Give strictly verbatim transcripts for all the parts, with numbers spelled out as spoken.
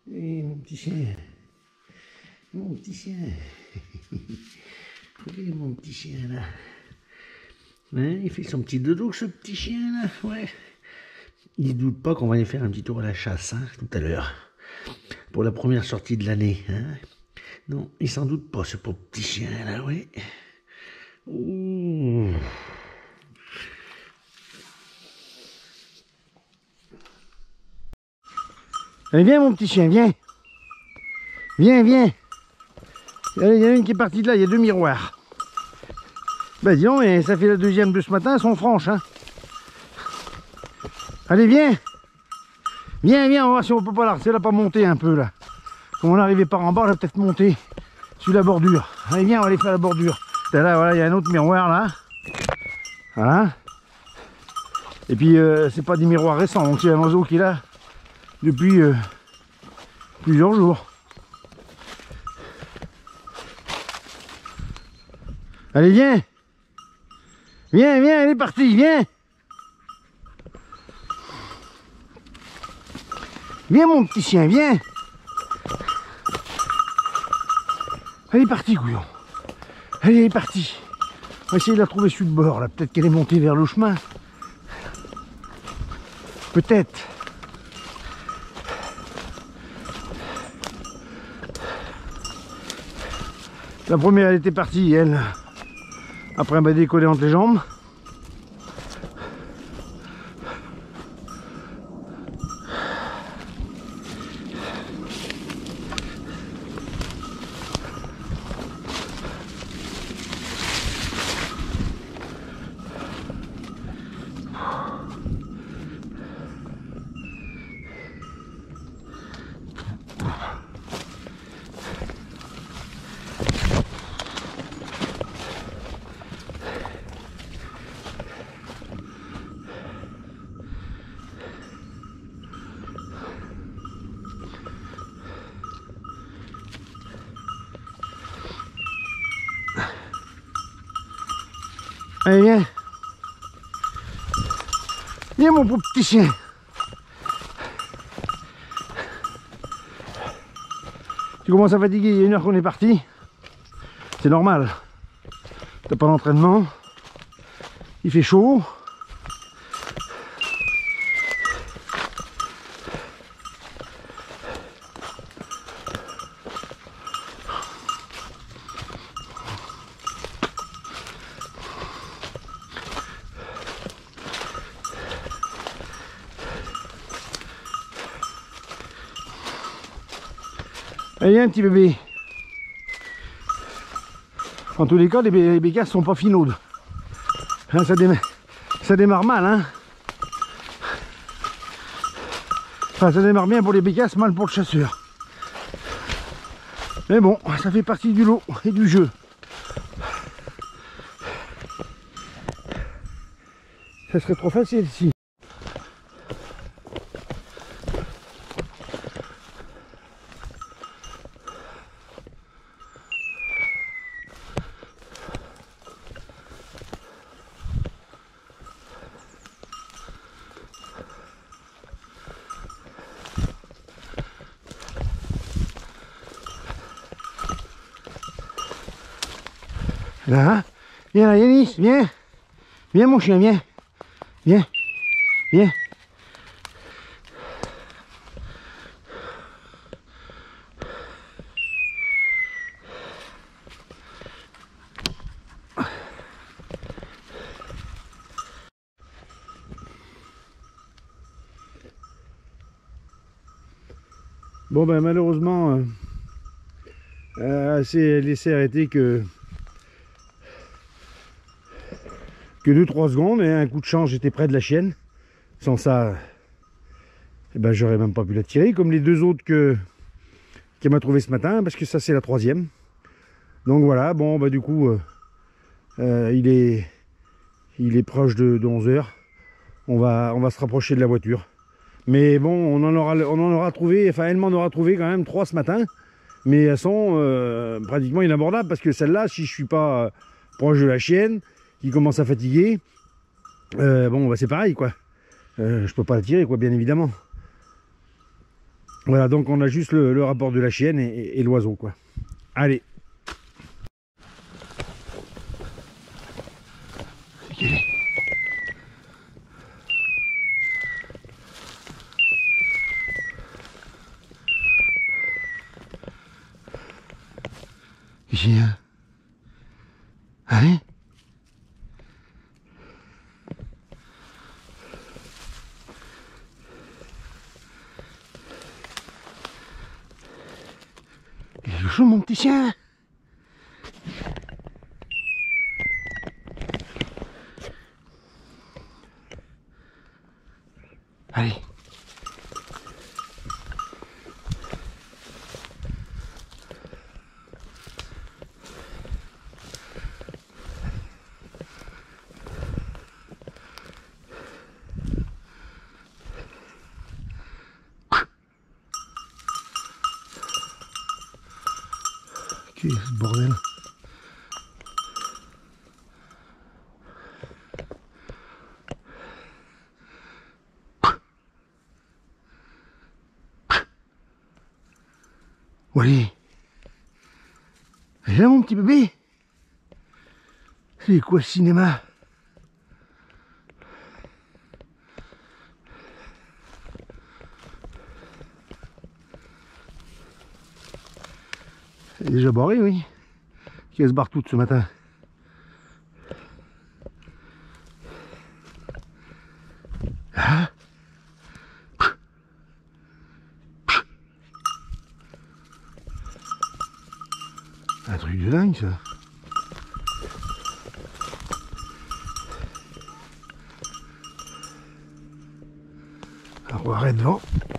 Et mon petit chien. Mon petit chien. Regardez mon petit chien là. Hein, il fait son petit dodo, ce petit chien là. Ouais. Il ne doute pas qu'on va aller faire un petit tour à la chasse hein, tout à l'heure. Pour la première sortie de l'année. Hein. Non, il s'en doute pas, ce pauvre petit chien là, oui. Ouh. Allez, viens mon petit chien, viens. Viens, viens. Il y en a une qui est partie de là, il y a deux miroirs. Bah dis donc, et ça fait la deuxième de ce matin, elles sont franches. Hein. Allez, viens. Viens, viens, on va voir si on peut pas la, si elle a pas monté un peu là. Comme on n'arrivait pas en bas, elle a peut-être monté sur la bordure. Allez, viens, on va aller faire la bordure. Là, voilà, il y a un autre miroir là. Voilà. Et puis, euh, c'est pas des miroirs récents, donc c'est un oiseau qui est là depuis euh, plusieurs jours. Allez, viens. Viens, viens, elle est partie, viens. Viens, mon petit chien, viens. Elle est partie, couillon. Elle est partie. On va essayer de la trouver sur le bord, là. Peut-être qu'elle est montée vers le chemin. Peut-être. La première, elle était partie, elle. Après, elle m'a décollé entre les jambes. Allez, viens. Viens, mon pauvre petit chien. Tu commences à fatiguer, il y a une heure qu'on est parti. C'est normal. T'as pas d'entraînement. Il fait chaud. Allez, un petit bébé. En tous les cas, les, bé les bécasses sont pas finaudes. Hein, ça, dé ça démarre mal. Hein. Enfin, ça démarre bien pour les bécasses, mal pour le chasseur. Mais bon, ça fait partie du lot et du jeu. Ça serait trop facile ici. Là, viens là Yanis, viens. Viens mon chien, viens. Viens. Viens. Bon ben malheureusement, euh, euh, assez laissé arrêter que que deux trois secondes et un coup de chance j'étais près de la chienne. Sans ça, eh ben, j'aurais même pas pu la tirer comme les deux autres que qu'elle m'a trouvé ce matin parce que ça c'est la troisième. Donc voilà, bon bah du coup euh, euh, il est il est proche de, de onze heures. On va on va se rapprocher de la voiture. Mais bon, on en aura on en aura trouvé, enfin elle m'en aura trouvé quand même trois ce matin. Mais elles sont euh, pratiquement inabordables parce que celle-là, si je suis pas euh, proche de la chienne, qui commence à fatiguer, euh, bon bah c'est pareil quoi. Euh, je peux pas la tirer quoi, bien évidemment. Voilà, donc on a juste le, le rapport de la chienne et, et, et l'oiseau, quoi. Allez. J'ai un... Hein? Il est chaud, mon petit chien. Allez. Qu'est-ce que ce bordel? Oh, allez. Viens mon petit bébé. C'est quoi ce cinéma? Elle est déjà barrée, oui. Qui se barre toute ce matin. Ah. Un truc de dingue, ça. Alors, on va arrêter devant.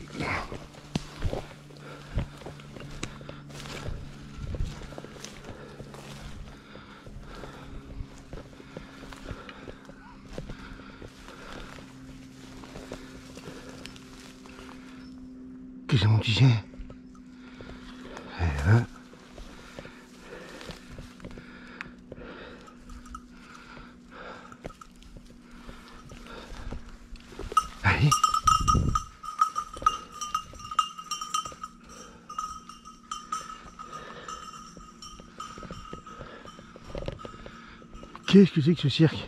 Que c'est mon petit chien. Et là. Allez. Qu'est-ce que c'est que ce cirque?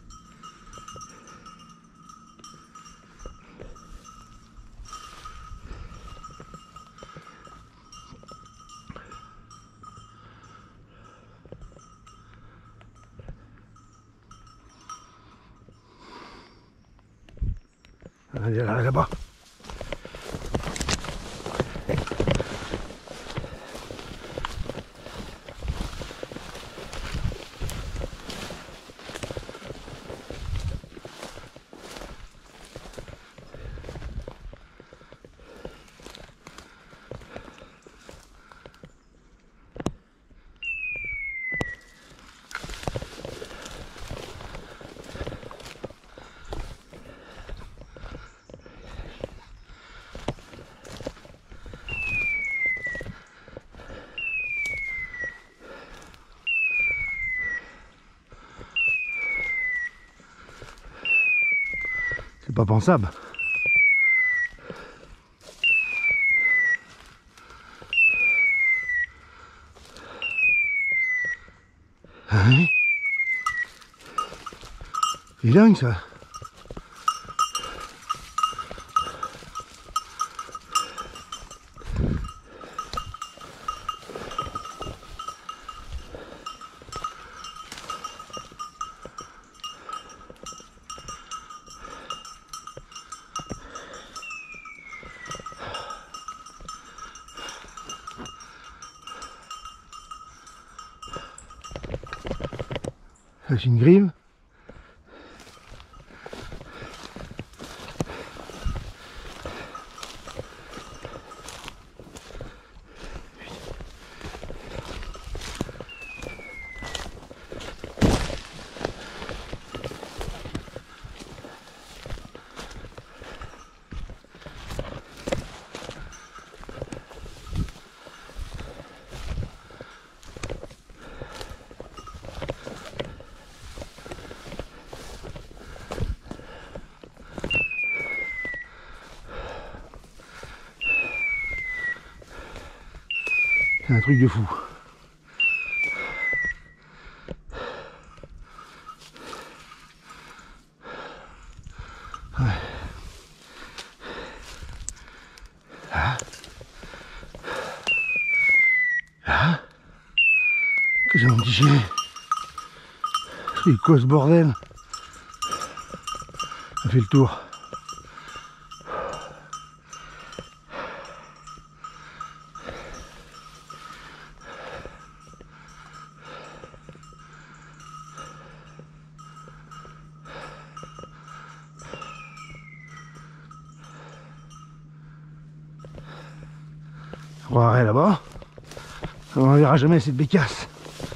Allez, là, là-bas. C'est pas pensable. Hein? C'est dingue ça. Ça c'est une grille. C'est un truc de fou. Ouais. Là. Là. Que j'ai mon petit chien. Il cause ce bordel. Ça fait le tour. On va arrêter là-bas. On ne verra jamais cette bécasse.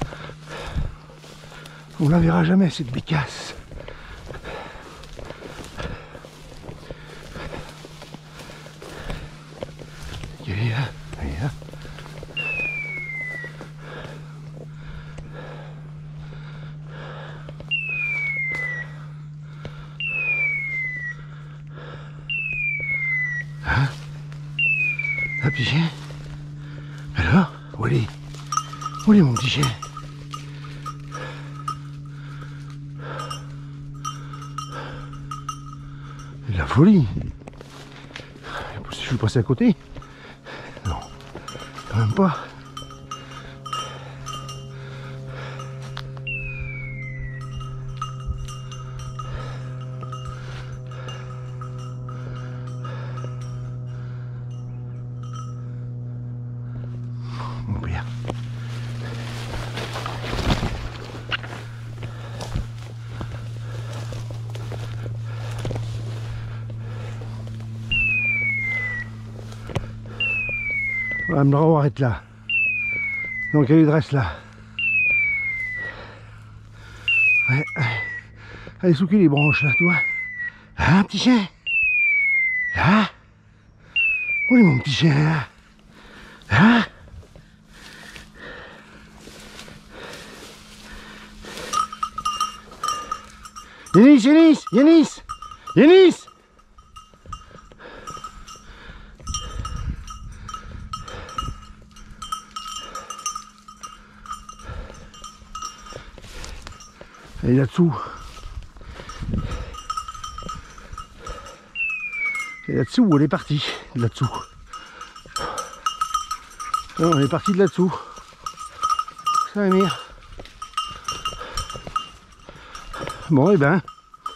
On la verra jamais cette bécasse. Elle est là, elle est là. Hein? Un petit chien? Alors? Où est-il? Où est mon petit chien? La folie. Je suis passé à côté. Non, quand même pas. Mon père. On me revoir être là. Donc elle reste là. Ouais. Allez, sous qui les branches là, toi? Hein, petit chien? Là? Où est mon petit chien là? Hein? Yanis, Yanis, Yanis, Yanis! Elle est là-dessous. Elle est là-dessous ou elle est partie de là-dessous? Non, elle est partie de là-dessous. Ça va venir. Bon, et eh ben.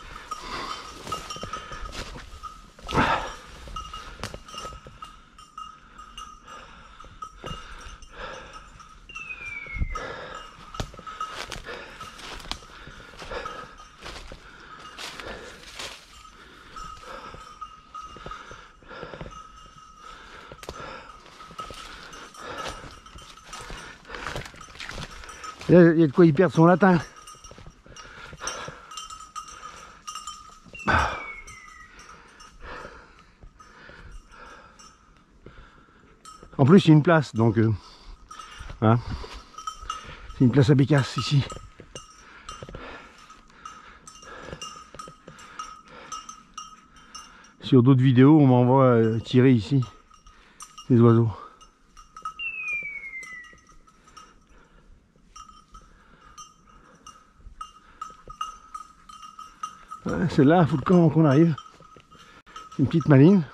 Il y a de quoi y perdre son latin. En plus, il y a une place, donc euh, voilà. C'est une place à bécasse ici. Sur d'autres vidéos, on m'envoie euh, tirer ici des oiseaux. Ouais, c'est là, il faut le camp qu'on arrive. Une petite maline.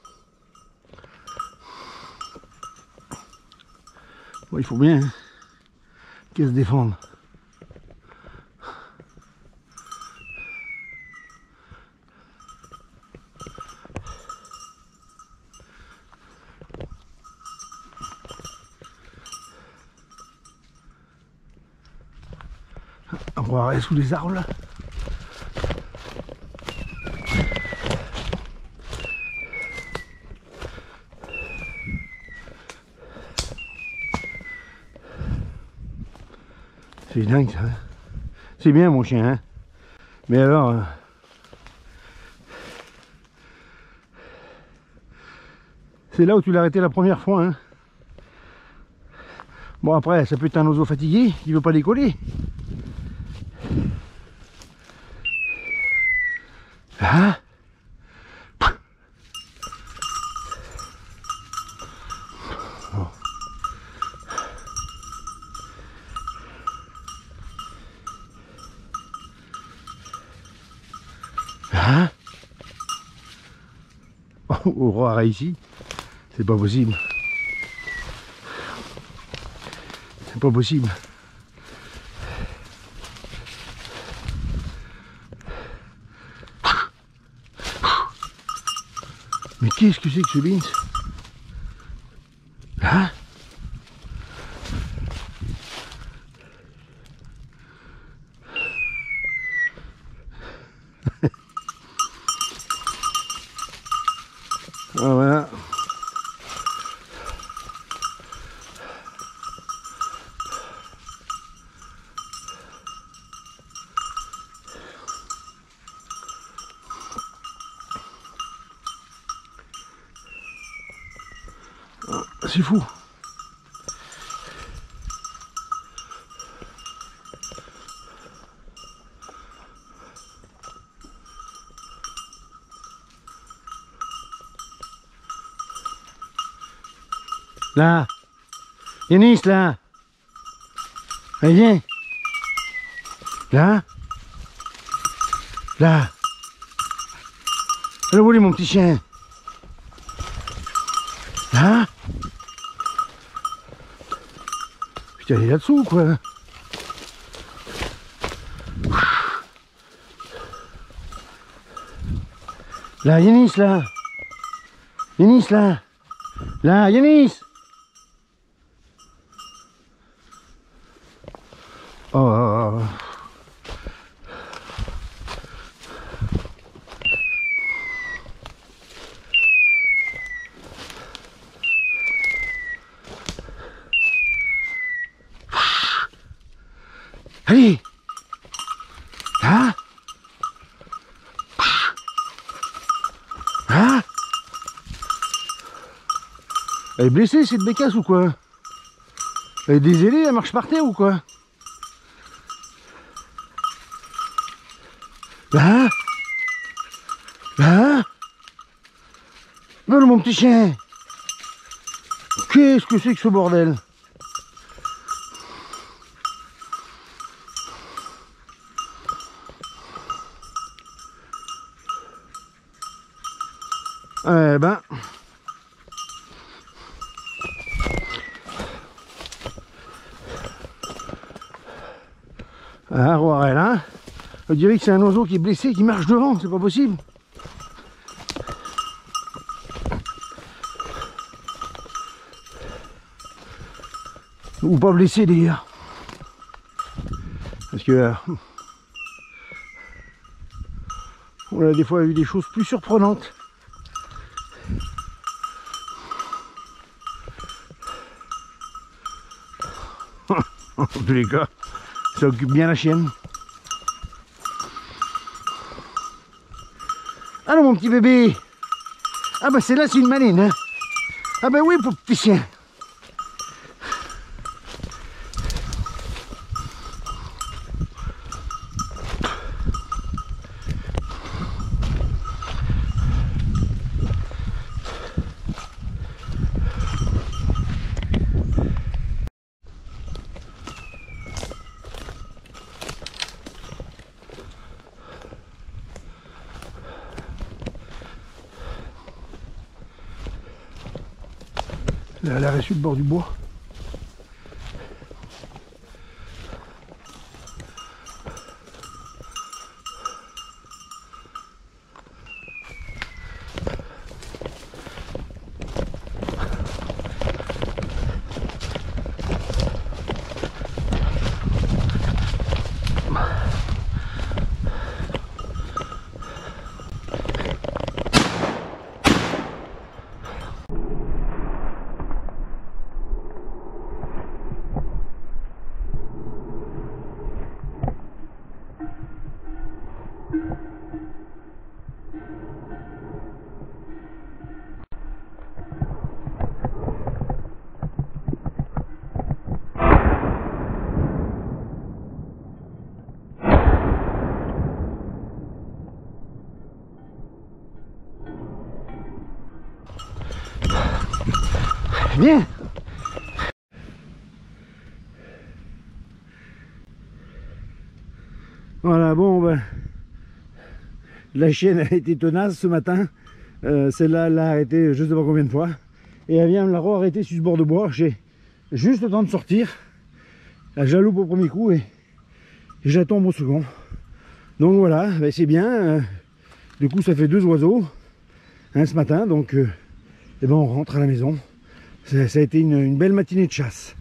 Bon, il faut bien hein, qu'elle se défende. On va aller sous les arbres là. C'est dingue ça. C'est bien mon chien, hein. Mais alors... Euh... c'est là où tu l'as arrêté la première fois, hein. Bon après, ça peut être un oiseau fatigué qui veut pas décoller. Ah. Bon. Hein? Oh, au roi ici, c'est pas possible. C'est pas possible. Mais qu'est-ce que c'est que ce Binz? Hein? Ah, voilà. Ah, c'est fou. Là, Yanis, là. Allez, viens. Là. Là. Allez, où est mon petit chien? Là. Putain, il est là-dessous, quoi. Là, Yanis, là. Yanis, là. Là, Yanis. Oh, oh, oh. Allez. Là. Là. Elle est blessée cette bécasse ou quoi? Elle est désolée, elle marche par terre ou quoi? Là. Là. Non, mon petit chien. Qu'est-ce que c'est que ce bordel? Eh ben... Ah, Roirel, hein? On dirait que c'est un oiseau qui est blessé, qui marche devant, c'est pas possible. Ou pas blessé d'ailleurs. Parce que... Euh, on a des fois eu des choses plus surprenantes. En tous les cas, ça occupe bien la chienne. Allô mon petit bébé. Ah bah c'est là, c'est une maline, hein. Ah bah oui, pour petit chien. Là, elle a reçu le bord du bois. Viens. Voilà, bon ben, La chienne a été tenace ce matin. Euh, Celle-là, elle l'a arrêté je sais pas combien de fois. Et elle vient me la re-arrêter sur ce bord de bois. J'ai juste le temps de sortir. Je la loupe au premier coup et, et je la tombe au second. Donc voilà, ben c'est bien. Euh, du coup, ça fait deux oiseaux hein, ce matin. Donc, euh, eh ben, on rentre à la maison. Ça, ça a été une, une belle matinée de chasse.